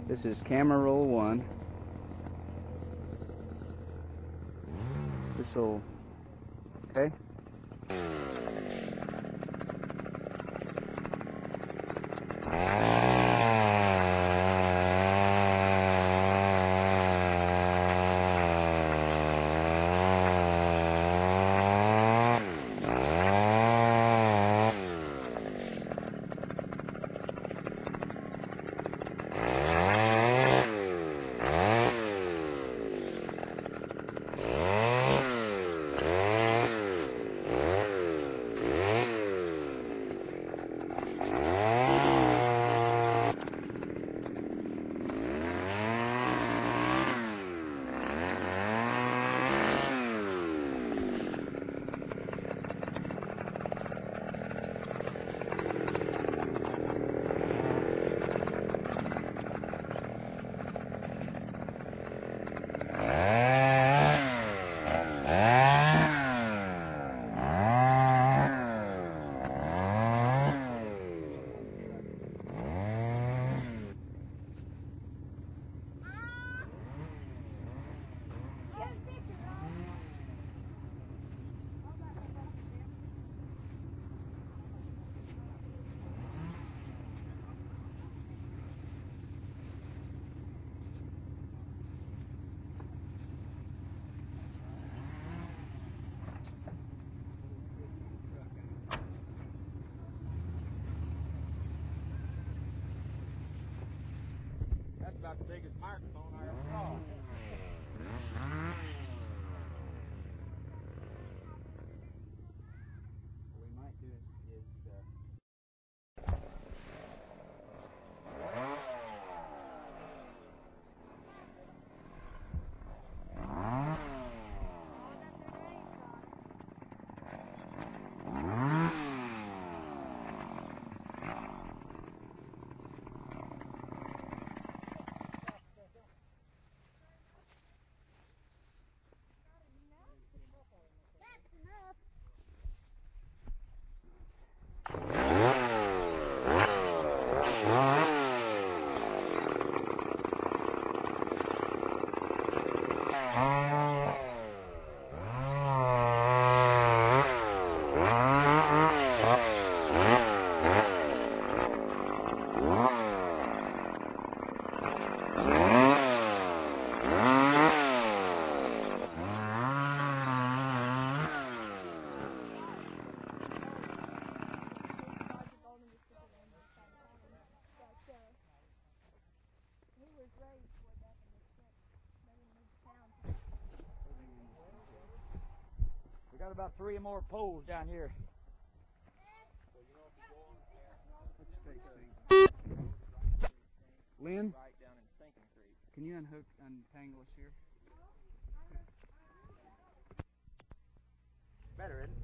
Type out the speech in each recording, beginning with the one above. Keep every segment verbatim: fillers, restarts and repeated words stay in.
This is camera roll one. This will, okay. About the biggest microphone I ever saw. What we might do is, is uh, we got about three more poles down here. Lynn, Right down in Sinking Creek. can you unhook, untangle us here? Better, isn't it?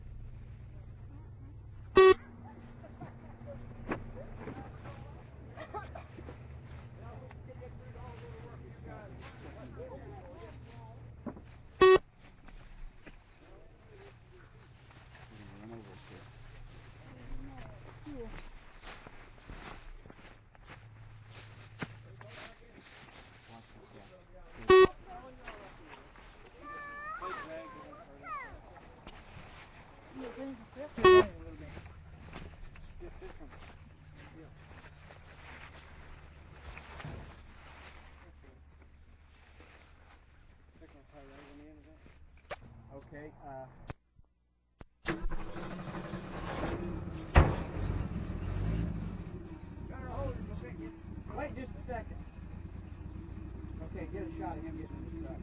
Well, we can get through to all go to work. You guys let me in for you. Run over us here. Watch this guy. Okay, uh... wait just a second. Okay, get a shot of him getting in the truck.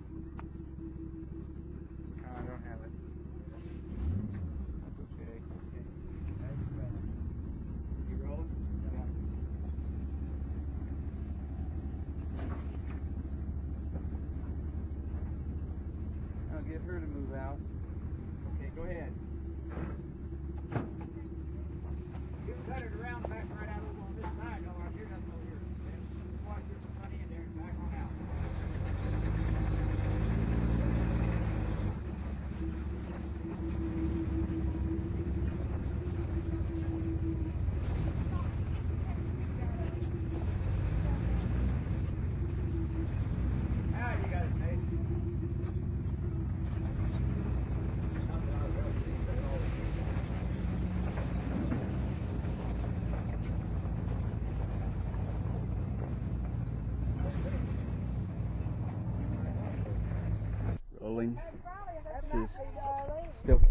No, I don't have it. That's okay. Okay. That's, uh... you rolling? Yeah. I'll get her to move out.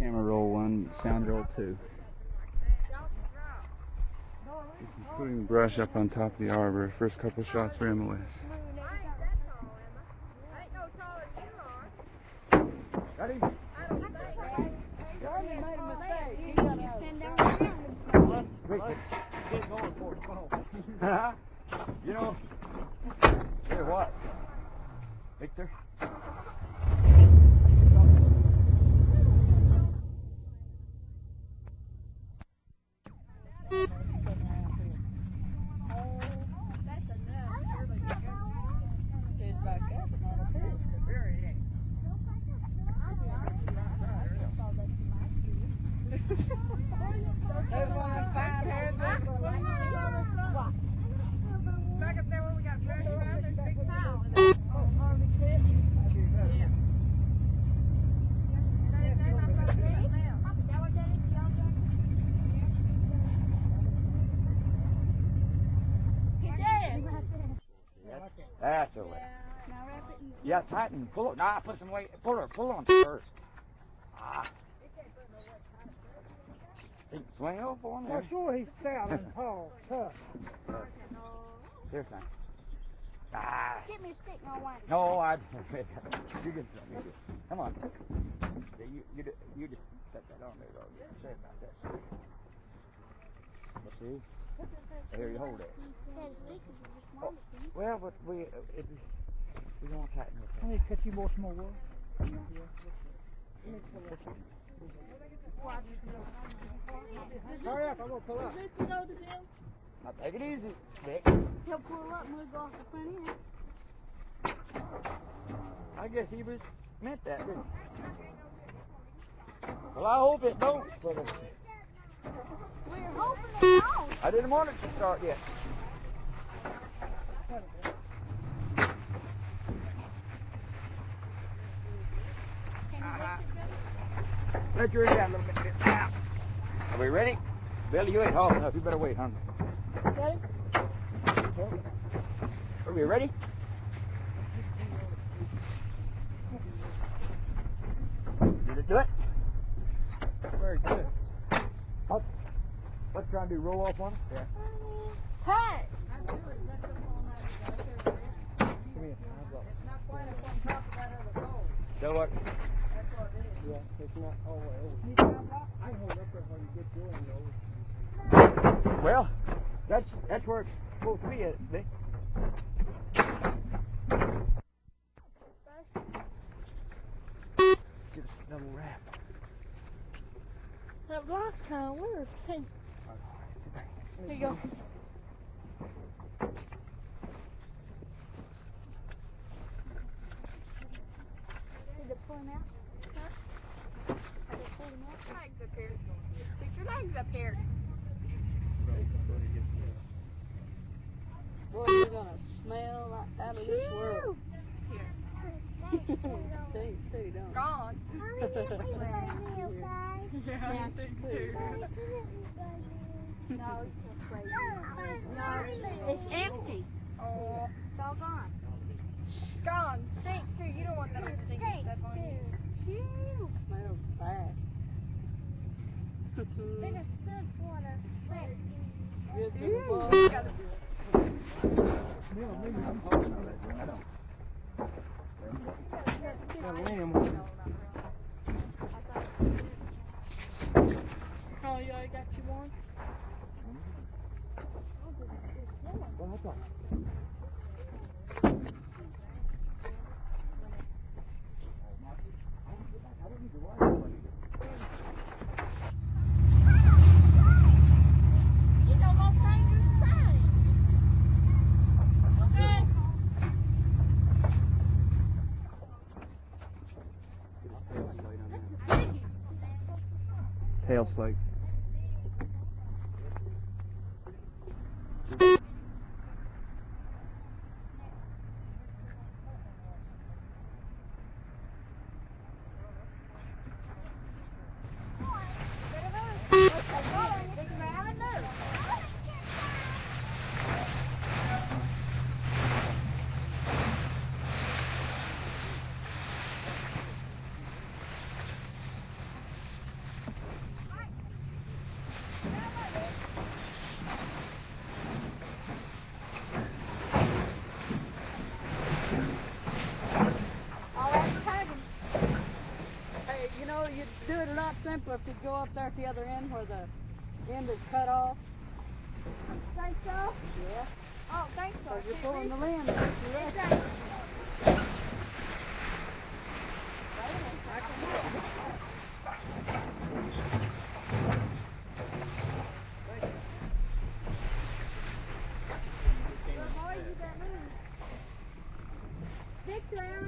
Camera roll one, sound roll two. Just putting brush up on top of the arbor. First couple shots for Emily. Got him? Darlene made a mistake. He You got stand out. down around. Let's, let's get going for the phone. You know, say what? Victor? He's back up, but not up here. There's one of them fine hairs. Back up there where we got fresh around, there's a big pile. Oh, Harvey Pitt? That'd be better. Yeah. That is that up there now. Is that what that is? Y'all done? He did. That's all right. Now wrap it in. Yeah, tighten. Pull it. Nah, put some weight. Pull her. Pull on first. Ah. He can swing off on Well, there. sure he's stout and tall, tough. Here's time. Ah. Get me a stick and I'll wind it. No, I. You can. You can. Come on. Yeah, you, you, you just set that on there, though. Say about that. You see? Here, you hold it. Yeah, the stick is just wind it, see? Well, but we, it, it, we don't tighten it. I need to cut you more some more wood. Hurry up, I'm going to pull up. Does Lucy know the deal? Now take it easy, Vic. He'll pull up and we'll go off the front end. I guess he was meant that, didn't he? Well, I hope it don't. But, uh, We're hoping it don't. I didn't want it to start yet. Can you lift it, Billy? Let your head down a little bit. Now. Are we ready? Billy, you ain't hard enough. You better wait, huh? Ready? Are we ready? Did it do it? Very good. Up. Let's try and do roll off on it. Yeah. Hey! Come here. So what? Yeah, it's not all the way over. I can hold up there while you get your end over. Well, that's that's where it's supposed to be, isn't it, Vic? Get a double wrap. That block's kind of weird. Hey, here you go. Did it pull him out? Huh? Did it pull him out? Legs up here. Stick your legs up here. Boy, you're going to smell like out of this world. Here. Stinks too, don't it? Gone. Yeah, Yeah, stinks too. No, it's not crazy. No, it's empty. Oh. It's all gone. Gone. Stinks too. You don't want that much stinky stuff on you. Phew. Smells bad. Been a good water. Good for the Ew. ball. You gotta- Oh, you already got you one? You know what dangerous sign? Okay. Tail slate. simpler if you go up there at the other end where the end is cut off. Think so? Yeah. Oh, thanks so. Because you're pulling the limb. It's right. Well, boy, you got loose. Stick around.